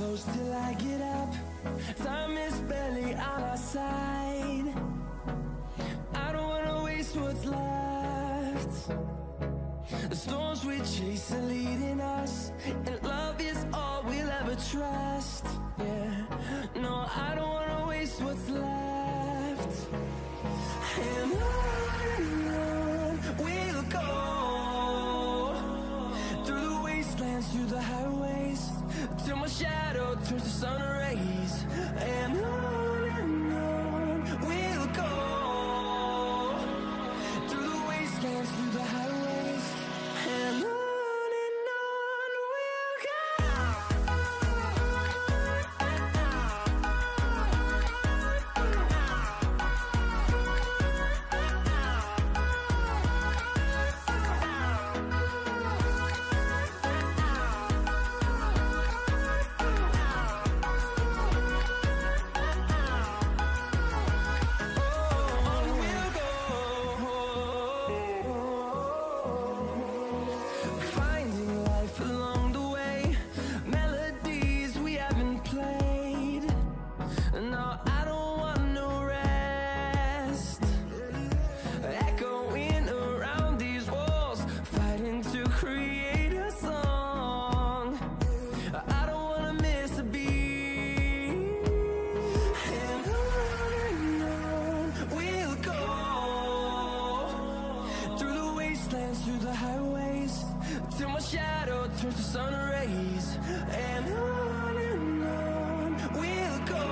close till I get up. Time is barely on our side. I don't wanna waste what's left. The storms we chase are leading us, and love is all we'll ever trust. Yeah, no, I don't wanna waste what's left. And on we'll go, through the wastelands, through the highways, till my shadow turns to sun rays. And on we'll go, through the wastelands, through the highways, and on we'll go. Through the highways, till my shadow turns to sun rays. And on we'll go,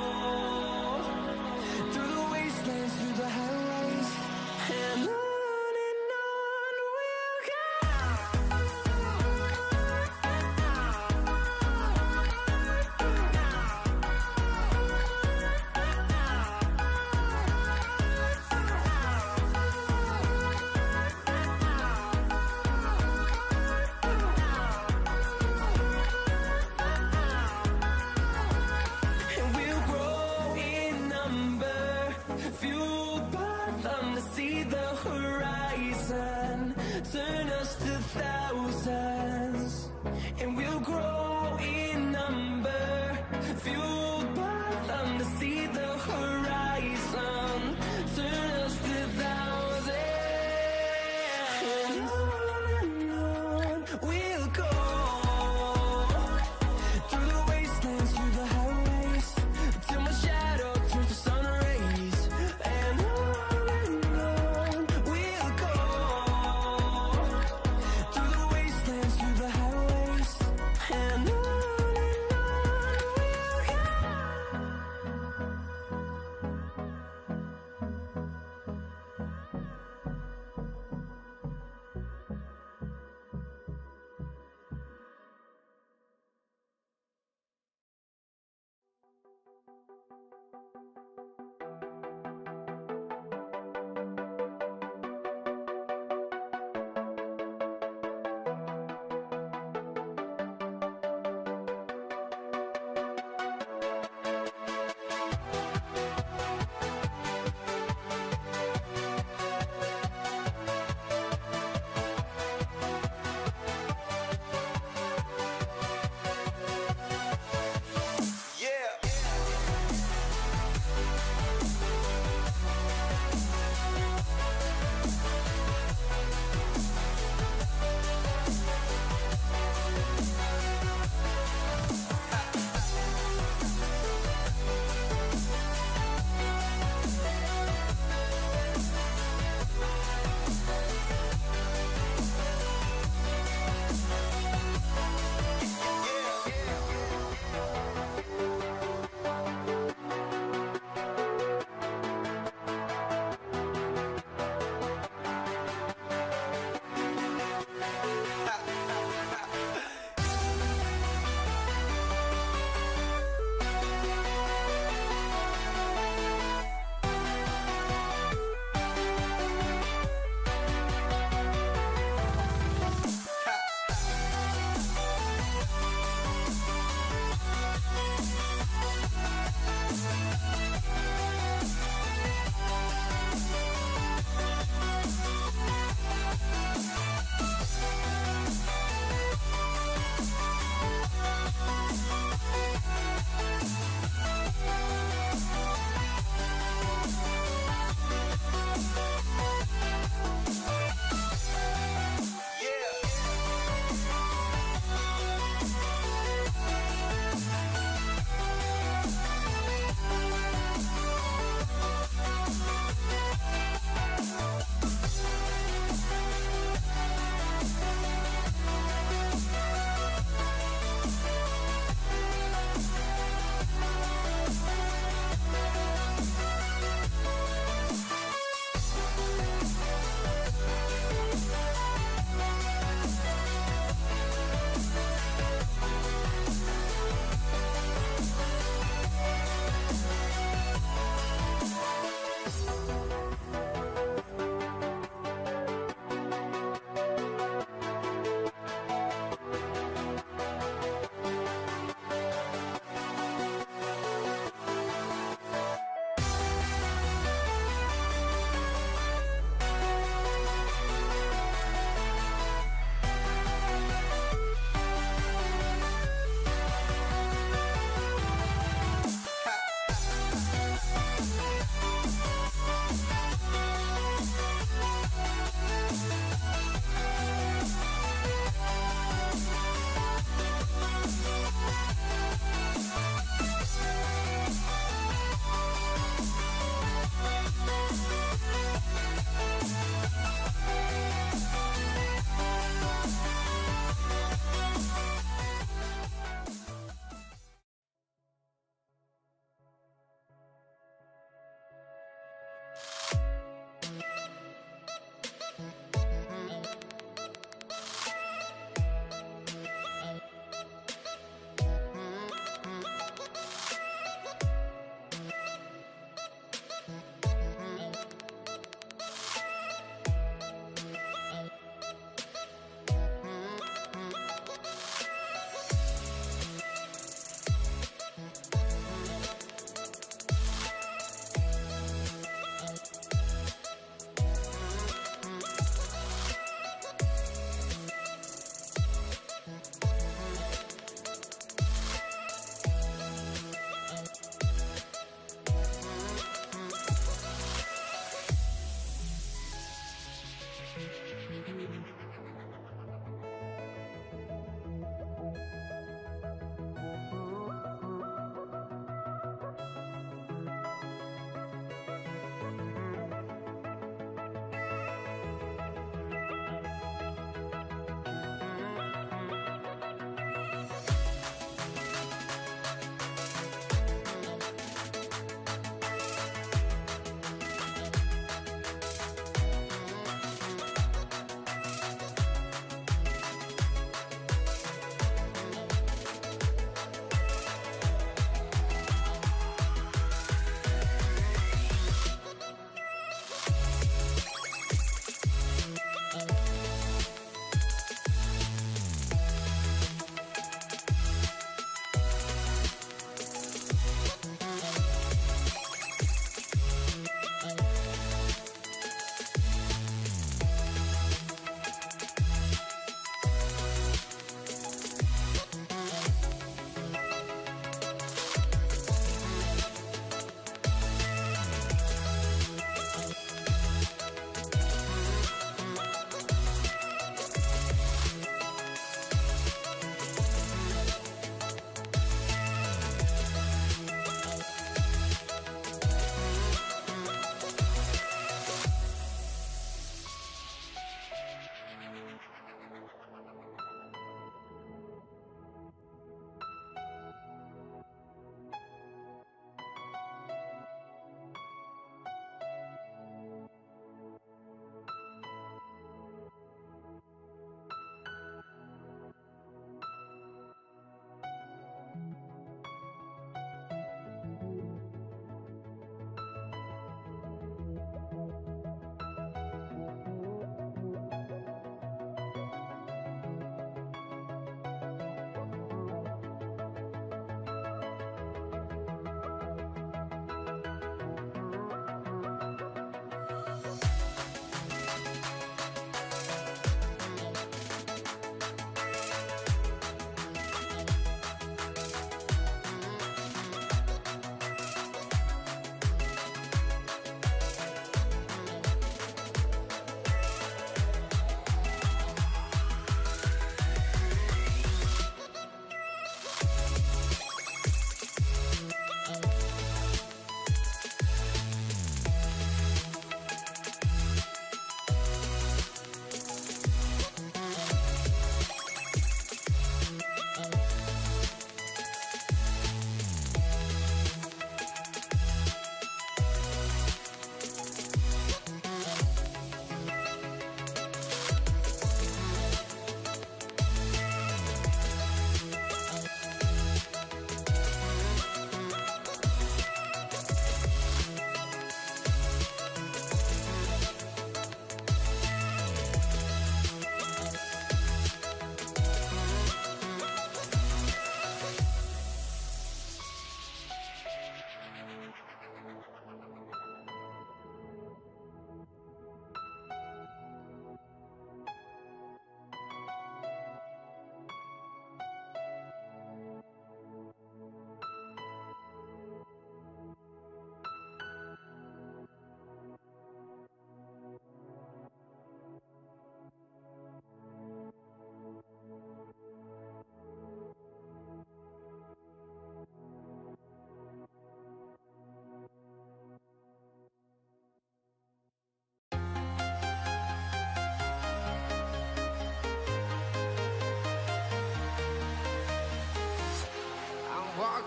through the wastelands, through the highways, and on we'll go. See the horizon, turn us to thousands, and we'll grow in number, fueled by them to see the horizon, turn us to thousands. And on we'll go, through the wastelands, through the highways, till my shadow turns to sun rays. And Yeah.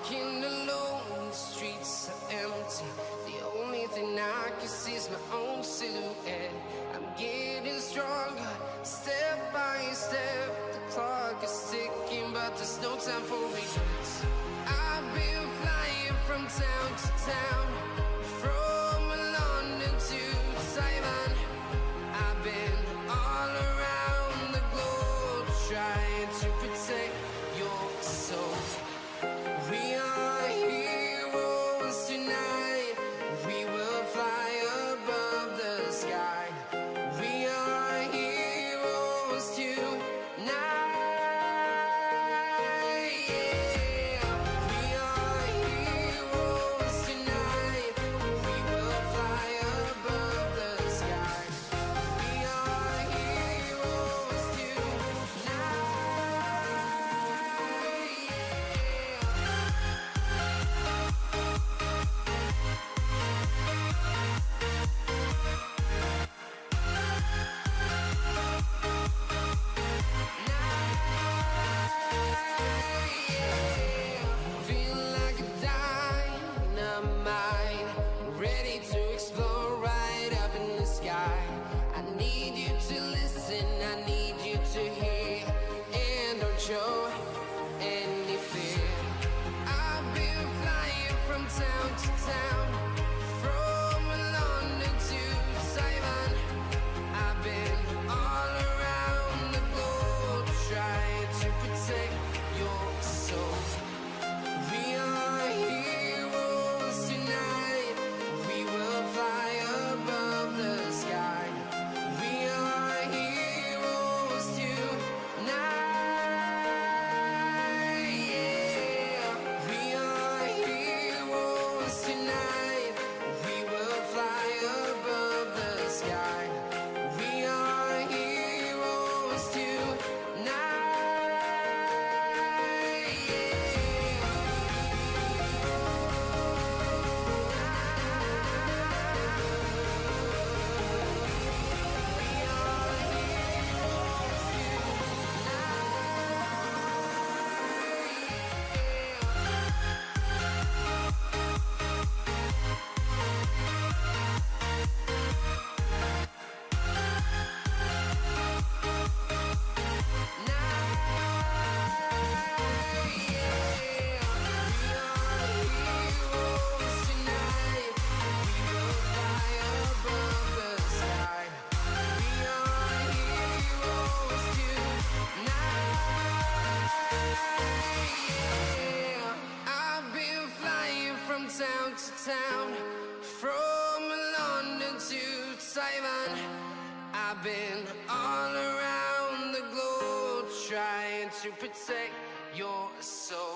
walking alone, the streets are empty. The only thing I can see is my own silhouette. I'm getting stronger, step by step. The clock is ticking, but there's no time for regrets. I've been flying from town to town, from London to Taiwan. I've been all around the globe, trying to protect your soul. We are heroes tonight. We will fly above the sky. We are heroes tonight. Yeah. We are heroes tonight. We will fly above the sky. We are heroes tonight. Feel like a dynamite, ready to explode right up in the sky. I need you to listen, I need you to hear, and don't show any fear. I've been flying from town to town, from London to Taiwan. I've been all around the globe, trying to protect your soul. We are heroes tonight. We will fly above the sky. We are heroes tonight. Yeah. We are heroes tonight. We will fly above the sky. We are heroes town to town, from London to Taiwan. I've been all around the globe, trying to protect your soul.